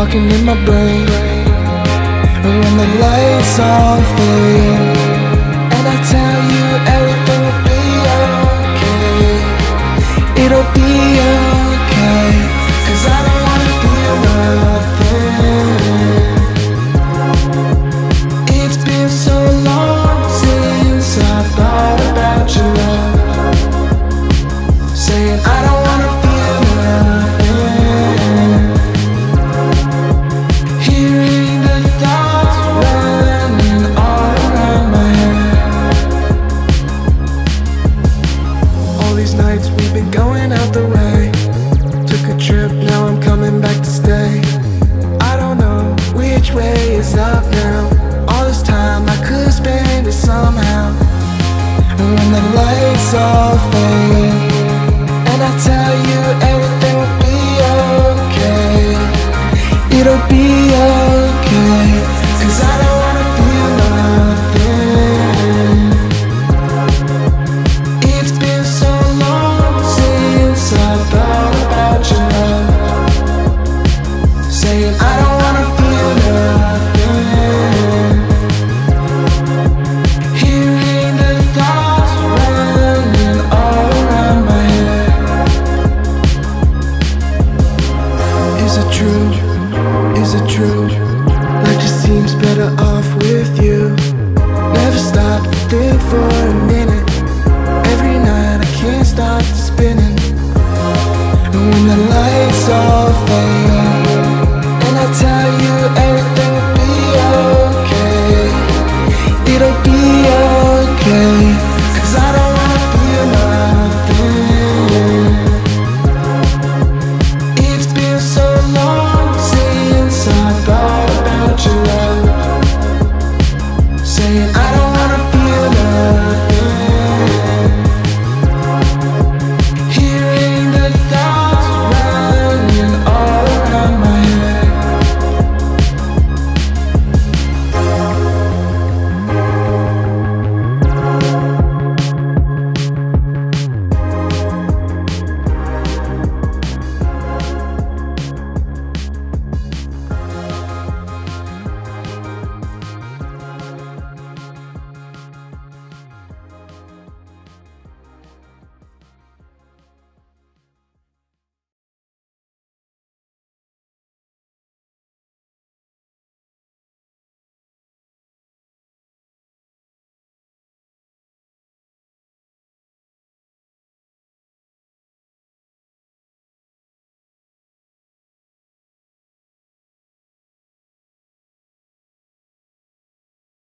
talking in my brain. When the lights all fade, and I tell you everything will be okay. It'll be okay, 'cause I don't wanna feel nothing. It's been so long since I thought about your love, saying I don't wanna feel nothing. Hearing the thoughts running all around my head. All these nights we've been going out the way. Took a trip, now I'm coming back to stay. I don't know which way is up now. All this time I could spend it somehow. And when the lights all fade,